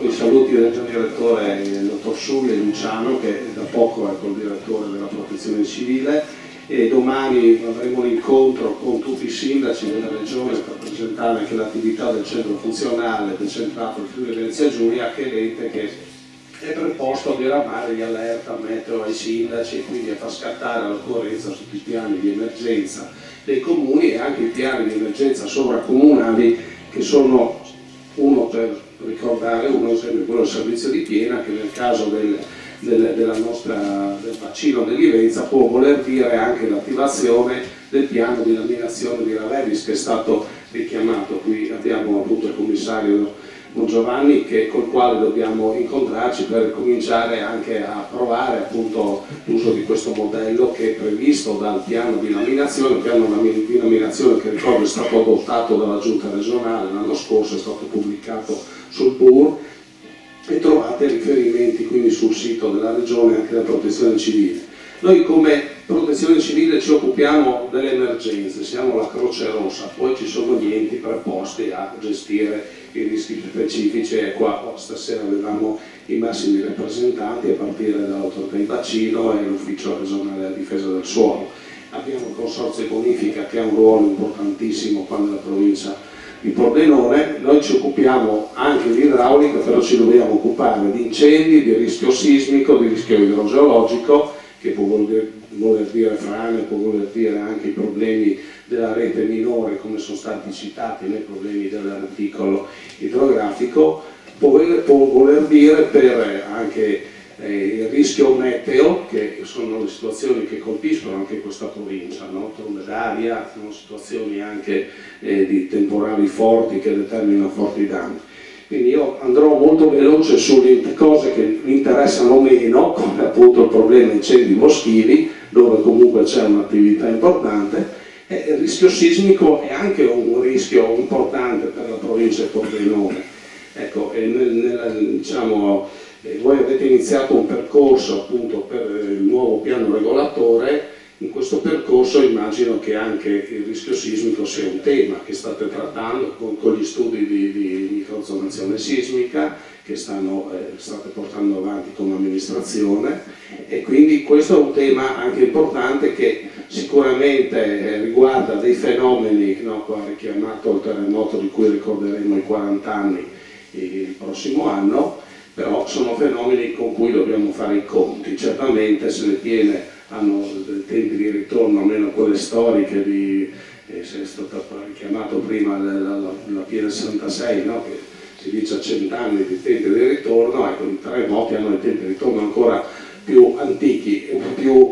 i saluti del già direttore, il dottor Sulli Luciano, che da poco è il direttore della Protezione Civile, e domani avremo un incontro con tutti i sindaci della regione per presentare anche l'attività del centro funzionale decentrato in Friuli Venezia Giulia, che è l'ente che è preposto a diramare gli allerta meteo ai sindaci e quindi a far scattare all'occorrenza tutti i piani di emergenza dei comuni e anche i piani di emergenza sovracomunali, che sono, uno per ricordare, uno esempio quello del servizio di piena, che nel caso del bacino dell'Ivenza può voler dire anche l'attivazione del piano di laminazione di Ravellis, che è stato richiamato. Qui abbiamo appunto il commissario Giovanni, col quale dobbiamo incontrarci per cominciare anche a provare appunto l'uso di questo modello che è previsto dal piano di laminazione, il piano di laminazione che ricordo è stato adottato dalla giunta regionale l'anno scorso, è stato pubblicato sul PUR e trovate riferimenti quindi sul sito della regione anche della Protezione Civile. Noi come Protezione Civile ci occupiamo delle emergenze, siamo la Croce Rossa, poi ci sono gli enti preposti a gestire i rischi specifici e qua stasera avevamo i massimi rappresentanti a partire dall'autorità di bacino e l'ufficio regionale della difesa del suolo. Abbiamo il consorzio bonifica che ha un ruolo importantissimo qua nella provincia di Pordenone. Noi ci occupiamo anche di idraulica, però ci dobbiamo occupare di incendi, di rischio sismico, di rischio idrogeologico, che può voler dire frane, può voler dire anche i problemi della rete minore come sono stati citati nei problemi dell'articolo idrografico, può voler dire per anche il rischio meteo, che sono le situazioni che colpiscono anche questa provincia, no? Trombe d'aria, sono situazioni anche di temporali forti che determinano forti danni. Quindi io andrò molto veloce sulle cose che mi interessano meno, come appunto il problema incendi boschivi, dove comunque c'è un'attività importante. Il rischio sismico è anche un rischio importante per la provincia di Pordenone. Ecco, diciamo, voi avete iniziato un percorso appunto per il nuovo piano regolatore. In questo percorso immagino che anche il rischio sismico sia un tema che state trattando con gli studi di microzonazione sismica che state portando avanti come amministrazione, e quindi questo è un tema anche importante che sicuramente riguarda dei fenomeni, no? Qua ha richiamato il terremoto di cui ricorderemo i 40 anni il prossimo anno, però sono fenomeni con cui dobbiamo fare i conti. Certamente se le piene hanno dei tempi di ritorno, almeno quelle storiche di, se è stato richiamato prima la piena 66, no? Che si dice a 100 anni di tempi di ritorno, ecco, i terremoti hanno dei tempi di ritorno ancora più antichi, più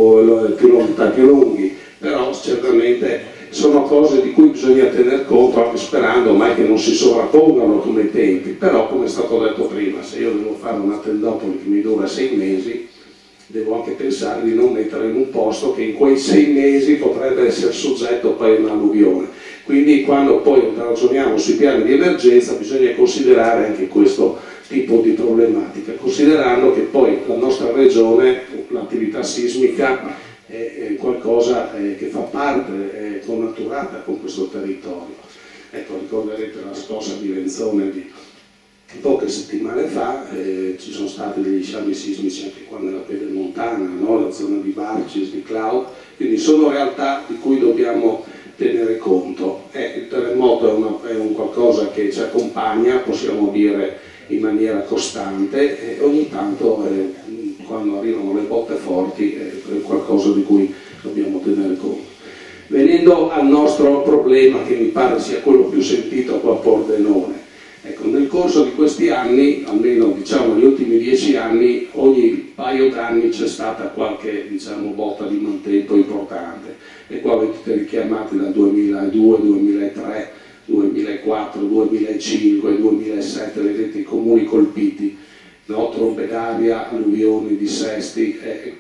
lunghi, però certamente sono cose di cui bisogna tener conto, anche sperando mai che non si sovrappongano come i tempi. Però, come è stato detto prima, se io devo fare una tendopoli che mi dura 6 mesi, devo anche pensare di non mettere in un posto che in quei 6 mesi potrebbe essere soggetto poi a un'alluvione. Quindi quando poi ragioniamo sui piani di emergenza bisogna considerare anche questo tipo di problematica, considerando che poi la nostra regione, l'attività sismica è qualcosa che fa parte, è connaturata con questo territorio. Ecco, ricorderete la scossa di Venzone di poche settimane fa, ci sono stati degli sciami sismici anche qua nella Pedemontana, no? La zona di Barcis, di Clau, quindi sono realtà di cui dobbiamo tenere conto. Il terremoto è un qualcosa che ci accompagna, possiamo dire in maniera costante, e ogni tanto quando arrivano le botte forti è qualcosa di cui dobbiamo tenere conto. Venendo al nostro problema, che mi pare sia quello più sentito qua a Pordenone, ecco, nel corso di questi anni, almeno diciamo negli ultimi 10 anni, ogni paio d'anni c'è stata qualche, diciamo, botta di mantello importante, e qua avete richiamati dal 2002, 2003, 2004, 2005, 2007, vedete i comuni colpiti, no? Trombe d'aria, alluvioni, dissesti.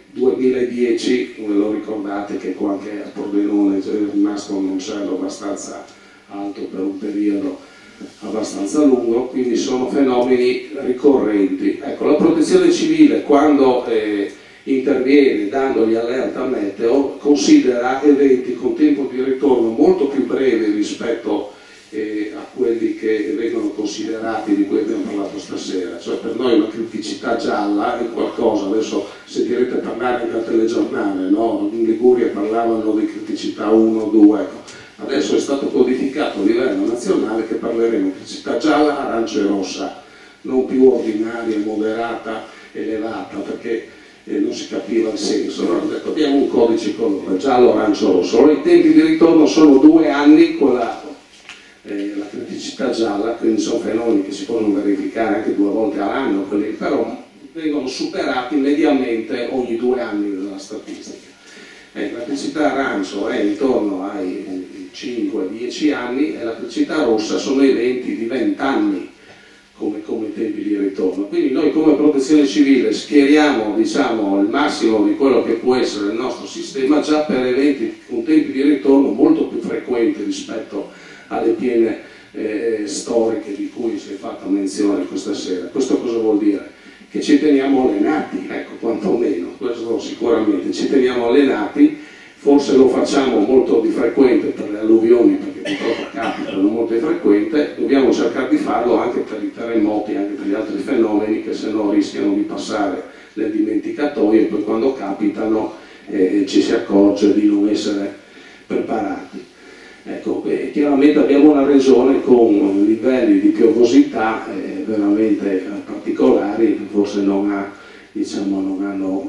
2010, ve lo ricordate che qua anche a Pordenone è rimasto un cielo abbastanza alto per un periodo abbastanza lungo, quindi sono fenomeni ricorrenti. Ecco, la protezione civile quando interviene dando gli allerta meteo considera eventi con tempo di ritorno molto più breve rispetto a quelli che vengono considerati, di cui abbiamo parlato stasera. poi una criticità gialla è qualcosa, adesso sentirete parlare anche al telegiornale, no? In Liguria parlavano di criticità 1, 2, ecco. Adesso è stato codificato a livello nazionale che parleremo di criticità gialla, arancia e rossa, non più ordinaria, moderata, elevata, perché non si capiva il senso. Allora ho detto abbiamo un codice colore, giallo, arancio, rosso. Allora i tempi di ritorno sono 2 anni con la criticità gialla, quindi sono fenomeni che si possono verificare anche 2 volte all'anno, però vengono superati mediamente ogni 2 anni dalla statistica. La criticità arancio è intorno ai 5-10 anni e la criticità rossa sono eventi di 20 anni come tempi di ritorno. Quindi noi come protezione civile schieriamo, diciamo, il massimo di quello che può essere il nostro sistema già per eventi con tempi di ritorno molto più frequenti rispetto alle piene storiche di cui si è fatta menzione questa sera. Questo cosa vuol dire? Che ci teniamo allenati, ecco, quantomeno, questo sicuramente, ci teniamo allenati, forse lo facciamo molto di frequente per le alluvioni, perché purtroppo capitano molto di frequente, dobbiamo cercare di farlo anche per i terremoti, anche per gli altri fenomeni che se no rischiano di passare nel dimenticatoio e poi quando capitano ci si accorge di non essere preparati. Ecco, chiaramente abbiamo una regione con livelli di piovosità veramente particolari, forse non hanno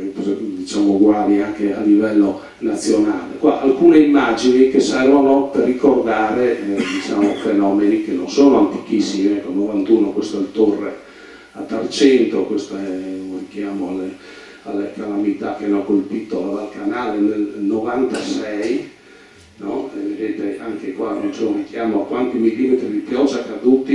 uguali anche a livello nazionale. Qua alcune immagini che servono per ricordare fenomeni che non sono antichissimi. Ecco, 91, questa è il Torre a Tarcento, questo è un richiamo alle calamità che hanno colpito la Val Canale nel 96. No? Vedete anche qua c'è un richiamo a quanti millimetri di pioggia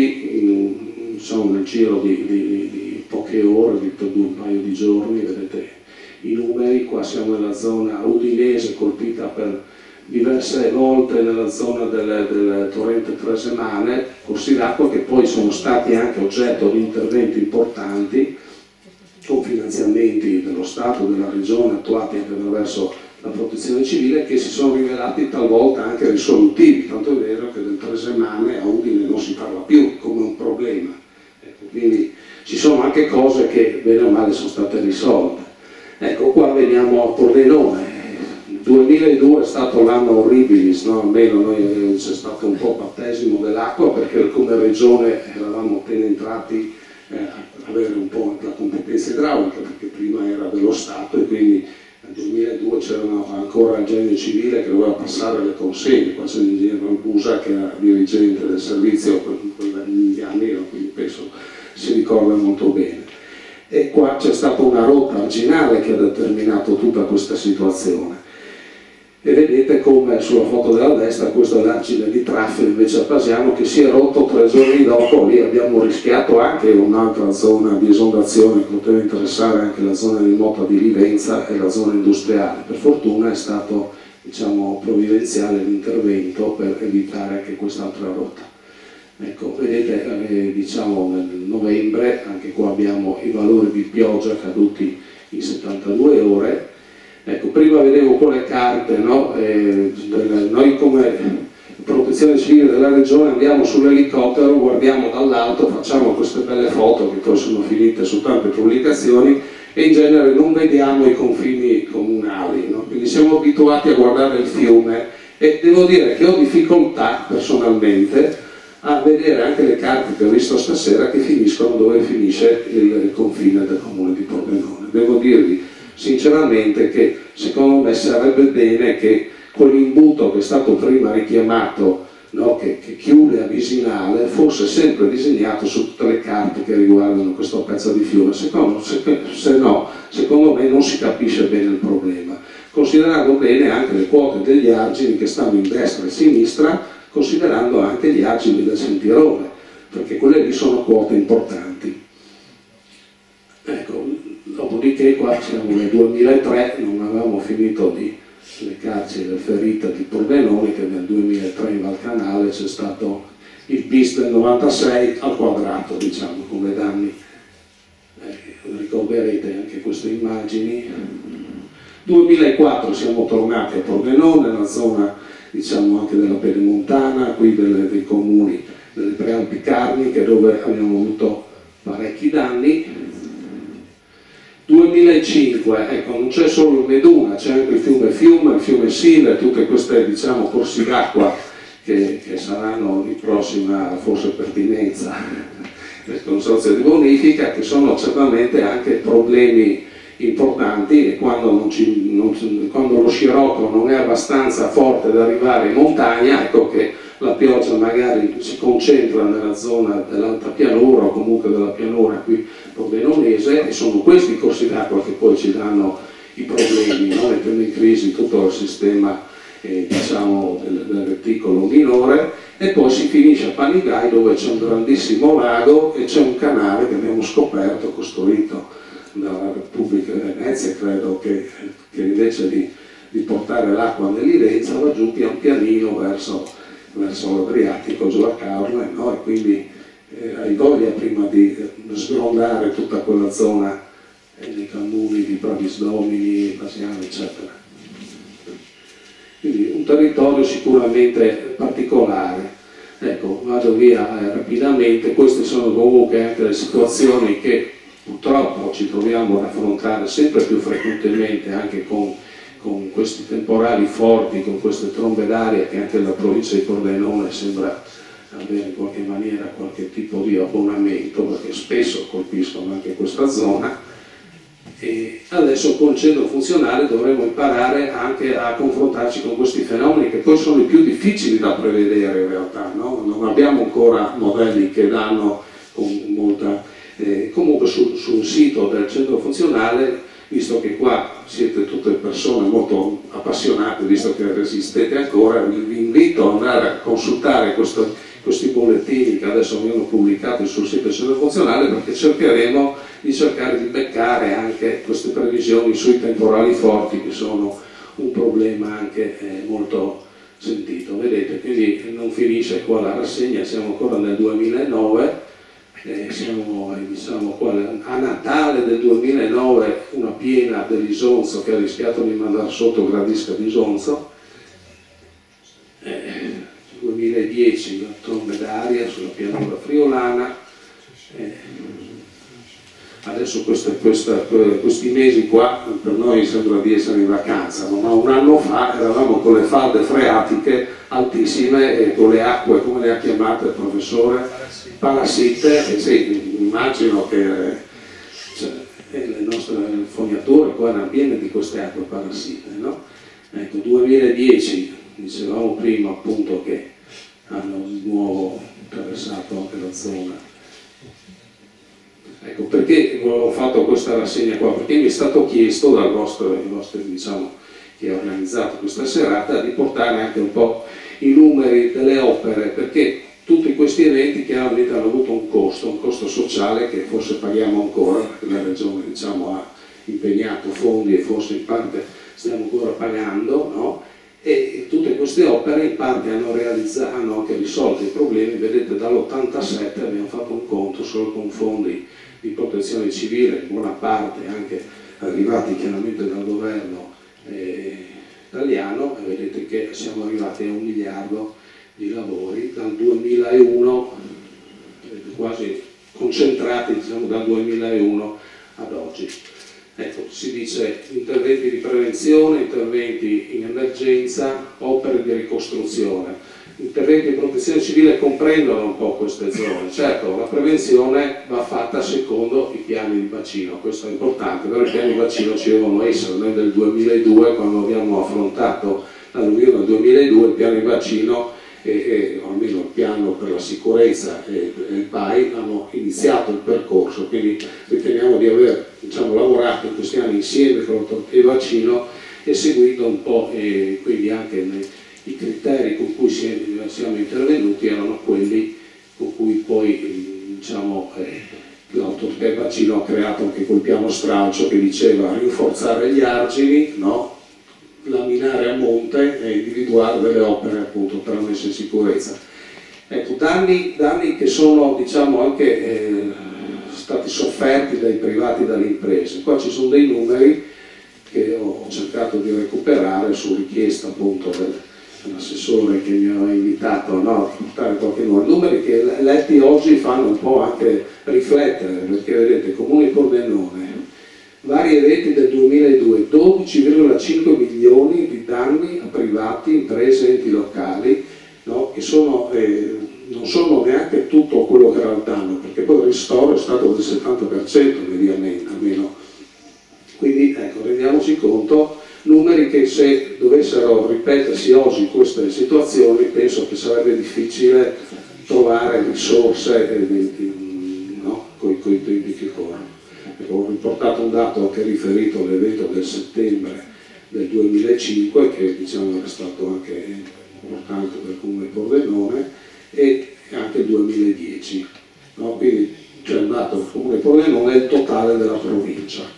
caduti nel giro di poche ore, di un paio di giorni. Vedete i numeri, qua siamo nella zona udinese colpita per diverse volte nella zona del torrente Tresemane, corsi d'acqua che poi sono stati anche oggetto di interventi importanti con finanziamenti dello Stato, della Regione, attuati anche attraverso la protezione civile, che si sono rivelati talvolta anche risolutivi, tanto è vero che del Tresemane a Udine non si parla più come un problema. Ecco, quindi ci sono anche cose che bene o male sono state risolte. Ecco, qua veniamo a Pordenone. Il 2002 è stato l'anno horribilis, no? Almeno noi c'è stato un po' battesimo dell'acqua, perché come regione eravamo appena entrati a avere un po' la competenza idraulica, perché prima era dello Stato e quindi nel 2002 c'era ancora il genio civile che doveva passare le consegne. Qua c'è l'ingegnere Rambusa che era dirigente del servizio negli anni, quindi penso si ricorda molto bene. E qua c'è stata una rotta arginale che ha determinato tutta questa situazione. E vedete come sulla foto della destra questo è l'argine di traffico invece a Pasiano che si è rotto 3 giorni dopo. Lì abbiamo rischiato anche un'altra zona di esondazione che poteva interessare anche la zona di Mota di Livenza e la zona industriale. Per fortuna è stato, diciamo, provvidenziale l'intervento per evitare anche quest'altra rotta. Ecco, vedete, diciamo nel novembre, anche qua abbiamo i valori di pioggia caduti in 72 ore. Ecco, prima vedevo con le carte, no? Noi come protezione civile della regione andiamo sull'elicottero, guardiamo dall'alto, facciamo queste belle foto che poi sono finite su tante pubblicazioni e in genere non vediamo i confini comunali, no? Quindi siamo abituati a guardare il fiume e devo dire che ho difficoltà personalmente a vedere anche le carte che ho visto stasera che finiscono dove finisce il confine del comune di Pordenone. Devo dirvi sinceramente che secondo me sarebbe bene che quell'imbuto che è stato prima richiamato, no, che chiude a Visinale, fosse sempre disegnato su tutte le carte che riguardano questo pezzo di fiume. Se no, secondo me non si capisce bene il problema, considerando bene anche le quote degli argini che stanno in destra e sinistra, considerando anche gli argini del Sentirone, perché quelle lì sono quote importanti. Ecco, dopodiché qua siamo nel 2003, non avevamo finito di lecarci le ferite di Pordenone, che nel 2003 in Val Canale c'è stato il bis del 96 al quadrato, diciamo, come danni. Ricorderete anche queste immagini. 2004 siamo tornati a Pordenone, nella zona, diciamo, anche della Pedemontana, qui dei comuni delle Prealpi Carniche, dove abbiamo avuto parecchi i danni. 2005, ecco, non c'è solo il Meduna, c'è anche il fiume il fiume Sile, tutte queste, diciamo, corsi d'acqua che saranno di prossima forse pertinenza del consorzio di bonifica, che sono certamente anche problemi importanti, e quando lo scirocco non è abbastanza forte da arrivare in montagna, ecco che la pioggia magari si concentra nella zona dell'alta pianura o comunque della pianura qui pordenonese, e sono questi corsi d'acqua che poi ci danno i problemi, no? Mettendo in crisi tutto il sistema diciamo del reticolo minore, e poi si finisce a Panigai, dove c'è un grandissimo lago e c'è un canale che abbiamo scoperto, costruito dalla Repubblica di Venezia, credo, che invece di portare l'acqua nell'Ivenza va giù pian pianino verso l'Adriatico, giù a Caorle, no? E quindi hai voglia prima di sgrondare tutta quella zona dei comuni di Pravisdomini, Basiano, eccetera. Quindi un territorio sicuramente particolare. Ecco, vado via rapidamente. Queste sono comunque anche le situazioni che purtroppo ci troviamo ad affrontare sempre più frequentemente, anche con questi temporali forti, con queste trombe d'aria che anche la provincia di Pordenone sembra avere in qualche maniera qualche tipo di abbonamento, perché spesso colpiscono anche questa zona. E adesso con il centro funzionale dovremo imparare anche a confrontarci con questi fenomeni, che poi sono i più difficili da prevedere in realtà, no? Non abbiamo ancora modelli che danno con molta... comunque sul sito del centro funzionale, visto che qua siete tutte persone molto appassionate, visto che resistete ancora, vi invito ad andare a consultare questi bollettini che adesso vengono pubblicati sul sito del centro funzionale, perché cercheremo di beccare anche queste previsioni sui temporali forti, che sono un problema anche molto sentito. Vedete, quindi non finisce qua la rassegna, siamo ancora nel 2009. Siamo diciamo, a Natale del 2009 una piena dell'Isonzo che ha rischiato di mandare sotto Gradisca di Isonzo, 2010 la trombe d'aria sulla pianura friulana, adesso questi mesi qua per noi sembra di essere in vacanza, ma un anno fa eravamo con le falde freatiche altissime e con le acque, come le ha chiamate il professore? Parassite, sì, immagino che le nostre fognature qua erano piene di queste acque parassite, no? Ecco, 2010, dicevamo prima appunto che hanno di nuovo attraversato anche la zona. Ecco, perché ho fatto questa rassegna qua? Perché mi è stato chiesto dal vostro diciamo, che ha organizzato questa serata, di portare anche un po' i numeri delle opere, perché tutti questi eventi chiaramente hanno avuto un costo sociale che forse paghiamo ancora, perché la Regione diciamo, ha impegnato fondi e forse in parte stiamo ancora pagando, no? E tutte queste opere in parte hanno anche risolto i problemi. Vedete, dall'87 abbiamo fatto un conto solo con fondi di protezione civile, in buona parte anche arrivati chiaramente dal governo italiano, e vedete che siamo arrivati a 1 miliardo di lavori dal 2001, quasi concentrati diciamo, dal 2001 ad oggi. Ecco, si dice interventi di prevenzione, interventi in emergenza, opere di ricostruzione. Interventi di protezione civile comprendono un po' queste zone. Certo, la prevenzione va fatta secondo i piani di bacino, questo è importante, però i piani di bacino ci devono essere. Noi nel 2002, quando abbiamo affrontato l'alluvione del 2002, il piano di bacino o almeno il piano per la sicurezza e il PAI hanno iniziato il percorso, quindi riteniamo di aver diciamo, lavorato in questi anni insieme con l'autorità di bacino e seguendo un po' quindi anche i criteri con cui siamo intervenuti erano quelli con cui poi diciamo, l'autorità di bacino ha creato anche quel piano stralcio che diceva rinforzare gli argini, no? Laminare a monte e individuare delle opere appunto per la messa in sicurezza. Ecco, danni che sono diciamo anche stati sofferti dai privati e dalle imprese. Qua ci sono dei numeri che ho cercato di recuperare su richiesta appunto l'assessore che mi aveva invitato, no, a portare qualche nuovo numeri che letti oggi fanno un po' anche riflettere, perché vedete, Comune di Pordenone, vari eventi del 2002, 12,5 milioni di danni a privati, imprese, enti locali, no, che sono, non sono neanche tutto quello che era il danno, perché poi il ristoro è stato del 70% mediamente, almeno. Quindi ecco, rendiamoci conto, numeri che se dovessero ripetersi oggi queste situazioni, penso che sarebbe difficile trovare risorse no, con i tempi che corrono. Ecco, ho riportato un dato anche riferito all'evento del settembre del 2005, che diciamo è stato anche importante per il Comune Pordenone, e anche il 2010. No? Quindi c'è un dato del Comune Pordenone è il totale della provincia.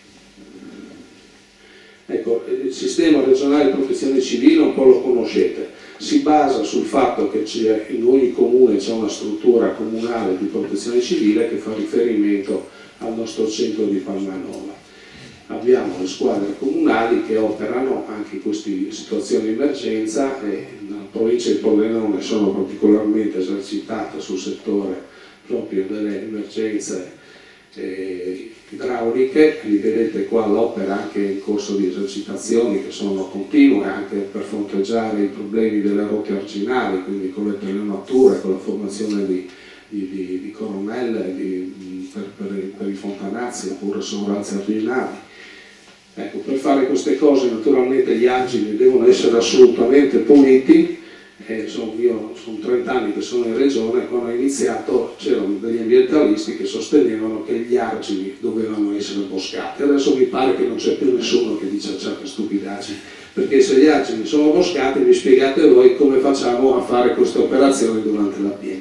Ecco, il sistema regionale di protezione civile un po' lo conoscete, si basa sul fatto che in ogni comune c'è una struttura comunale di protezione civile che fa riferimento al nostro centro di Palmanova. Abbiamo le squadre comunali che operano anche in queste situazioni di emergenza e nella provincia di Pordenone sono particolarmente esercitate sul settore proprio delle emergenze idrauliche. Li vedete qua l'opera anche in corso di esercitazioni che sono continue anche per fronteggiare i problemi delle rotte arginali, quindi con le telenature, con la formazione di coronelle per i fontanazzi oppure sono razzi arginali. Ecco, per fare queste cose naturalmente gli argini devono essere assolutamente puliti. Io sono 30 anni che sono in regione, quando ho iniziato c'erano degli ambientalisti che sostenevano che gli argini dovevano essere boscati. Adesso mi pare che non c'è più nessuno che dice certe stupidaggini, perché se gli argini sono boscati mi spiegate voi come facciamo a fare queste operazioni durante la piena.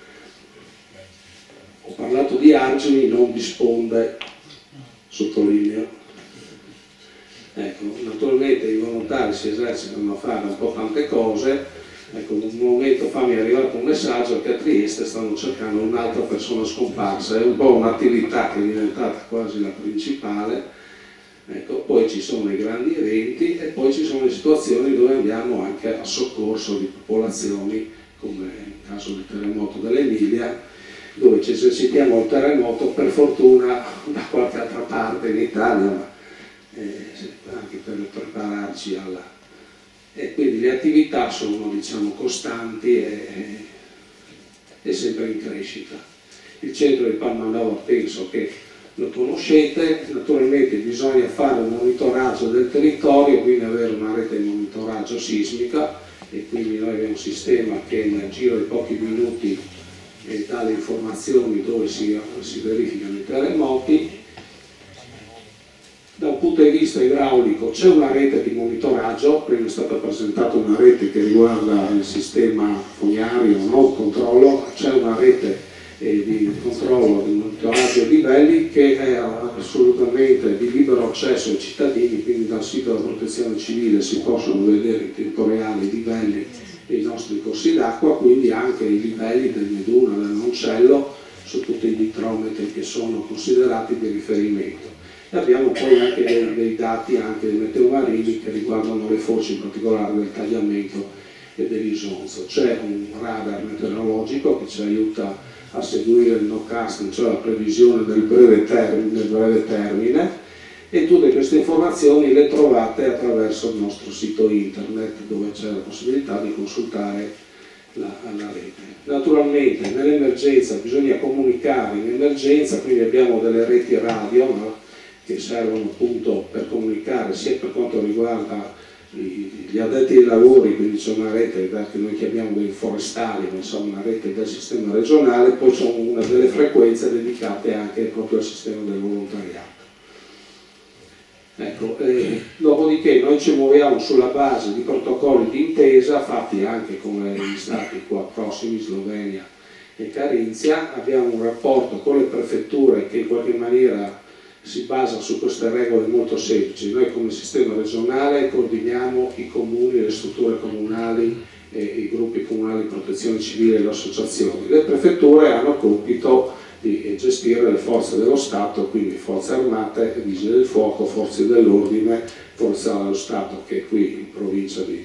Ho parlato di argini, non di sponde, sottolineo. Ecco, naturalmente i volontari si esercitano a fare un po' tante cose. Ecco, un momento fa mi è arrivato un messaggio che a Trieste stanno cercando un'altra persona scomparsa, è un po' un'attività che è diventata quasi la principale. Ecco, poi ci sono i grandi eventi e poi ci sono le situazioni dove andiamo anche a soccorso di popolazioni, come nel caso del terremoto dell'Emilia, dove ci esercitiamo il terremoto, per fortuna da qualche altra parte in Italia, ma anche per prepararci alla... E quindi le attività sono, diciamo, costanti e sempre in crescita. Il centro di Palmanova penso che lo conoscete, naturalmente bisogna fare un monitoraggio del territorio, quindi avere una rete di monitoraggio sismica, e quindi noi abbiamo un sistema che nel giro di pochi minuti dà le informazioni dove si verificano i terremoti. Da un punto di vista idraulico c'è una rete di monitoraggio, prima è stata presentata una rete che riguarda il sistema fognario, non controllo, c'è una rete di controllo, di monitoraggio a livelli che è assolutamente di libero accesso ai cittadini, quindi dal sito della protezione civile si possono vedere in tempo reale i livelli dei nostri corsi d'acqua, quindi anche i livelli del Meduna, del Noncello, su tutti i litrometri che sono considerati di riferimento. E abbiamo poi anche dei dati anche dei meteomarini che riguardano le foci, in particolare del Tagliamento e dell'Isonzo. C'è un radar meteorologico che ci aiuta a seguire il no-casting, cioè la previsione del breve termine, e tutte queste informazioni le trovate attraverso il nostro sito internet, dove c'è la possibilità di consultare la rete. Naturalmente nell'emergenza bisogna comunicare in emergenza, quindi abbiamo delle reti radio, no? Che servono appunto per comunicare sia per quanto riguarda gli addetti ai lavori, quindi c'è una rete che noi chiamiamo dei forestali, ma insomma una rete del sistema regionale, poi c'è una delle frequenze dedicate anche proprio al sistema del volontariato. Ecco, dopodiché noi ci muoviamo sulla base di protocolli di intesa fatti anche con gli stati qua prossimi, Slovenia e Carinzia. Abbiamo un rapporto con le prefetture che in qualche maniera si basa su queste regole molto semplici. Noi come sistema regionale coordiniamo i comuni, le strutture comunali, i gruppi comunali di protezione civile e le associazioni. Le prefetture hanno compito di gestire le forze dello Stato, quindi forze armate, vigili del fuoco, forze dell'ordine, forze dello Stato che qui in provincia di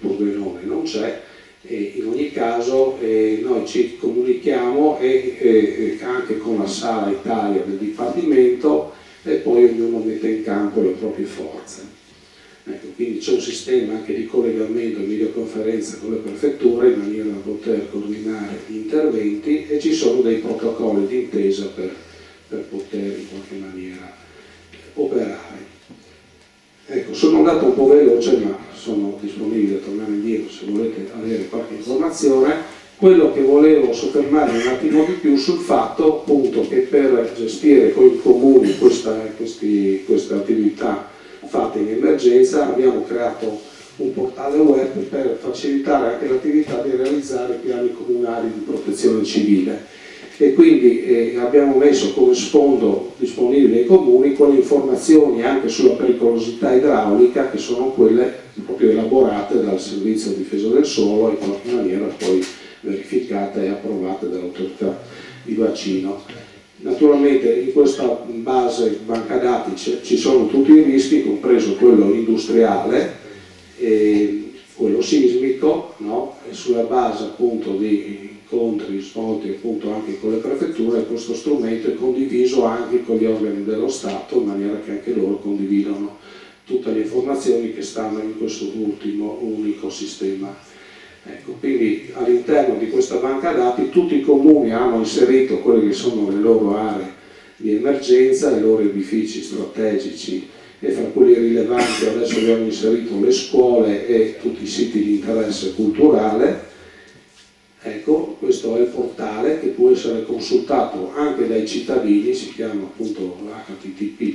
Pordenone non c'è, e in ogni caso noi ci comunichiamo anche con la sala Italia del Dipartimento, e poi ognuno mette in campo le proprie forze. Ecco, quindi c'è un sistema anche di collegamento e videoconferenza con le prefetture in maniera da poter coordinare gli interventi, e ci sono dei protocolli d'intesa per poter in qualche maniera operare. Ecco, sono andato un po' veloce, ma sono disponibile a tornare indietro se volete avere qualche informazione. Quello che volevo soffermarmi un attimo di più sul fatto appunto che per gestire con i comuni queste attività fatte in emergenza abbiamo creato un portale web per facilitare anche l'attività di realizzare piani comunali di protezione civile, e quindi abbiamo messo come sfondo disponibile ai comuni quelle informazioni anche sulla pericolosità idraulica, che sono quelle proprio elaborate dal Servizio Difesa del Suolo e in qualche maniera poi verificate e approvate dall'autorità di bacino. Naturalmente in questa base banca dati ci sono tutti i rischi, compreso quello industriale e quello sismico, no? E sulla base appunto di incontri svolti appunto anche con le prefetture, questo strumento è condiviso anche con gli organi dello Stato, in maniera che anche loro condividano tutte le informazioni che stanno in questo ultimo unico sistema. Ecco, quindi all'interno di questa banca dati tutti i comuni hanno inserito quelle che sono le loro aree di emergenza, i loro edifici strategici, e fra quelli rilevanti adesso abbiamo inserito le scuole e tutti i siti di interesse culturale. Ecco, questo è il portale che può essere consultato anche dai cittadini, si chiama appunto http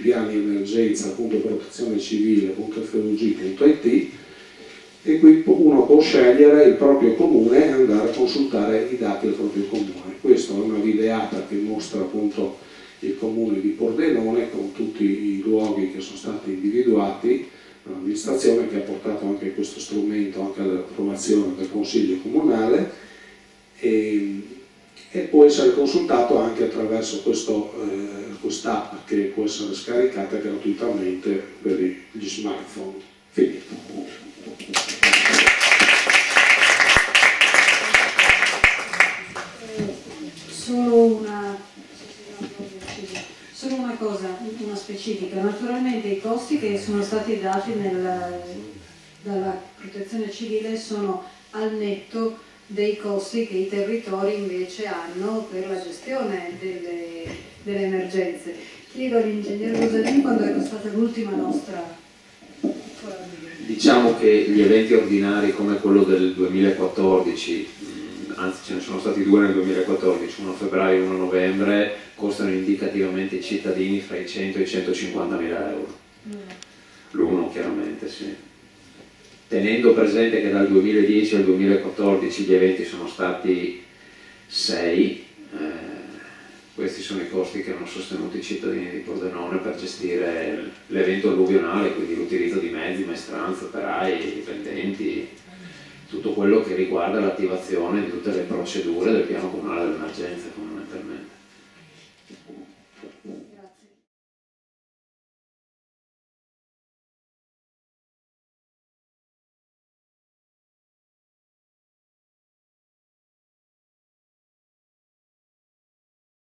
piani-emergenza.protezionecivile.fug.it, e qui uno può scegliere il proprio comune e andare a consultare i dati del proprio comune. Questa è una videata che mostra appunto il comune di Pordenone con tutti i luoghi che sono stati individuati dall'amministrazione, che ha portato anche questo strumento anche all'approvazione del Consiglio Comunale, e può essere consultato anche attraverso quest'app che può essere scaricata gratuitamente per gli smartphone. Finito. Solo una cosa, una specifica. Naturalmente i costi che sono stati dati dalla protezione civile sono al netto dei costi che i territori invece hanno per la gestione delle emergenze. Chiedo all'ingegnere Rosalini quando è stata l'ultima nostra. Diciamo che gli eventi ordinari come quello del 2014, anzi ce ne sono stati due nel 2014, uno a febbraio e uno a novembre, costano indicativamente ai cittadini fra i 100 e i 150 mila euro. L'uno chiaramente, sì. Tenendo presente che dal 2010 al 2014 gli eventi sono stati 6, questi sono i costi che hanno sostenuto i cittadini di Pordenone per gestire l'evento alluvionale, quindi l'utilizzo di mezzi, maestranze, operai, dipendenti, tutto quello che riguarda l'attivazione di tutte le procedure del piano comunale dell'emergenza.